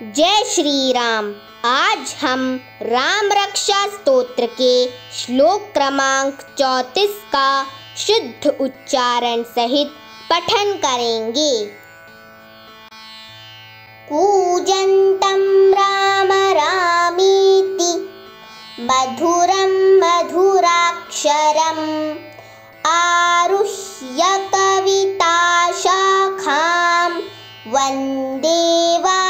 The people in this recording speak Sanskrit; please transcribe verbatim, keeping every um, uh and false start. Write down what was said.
जय श्री राम। आज हम राम रक्षा स्तोत्र के श्लोक क्रमांक चौंतीस का शुद्ध उच्चारण सहित पठन करेंगे। कूजन्तं राम रामीति मधुरं मधुराक्षरम् आरुह्य कविता शाखां वन्दे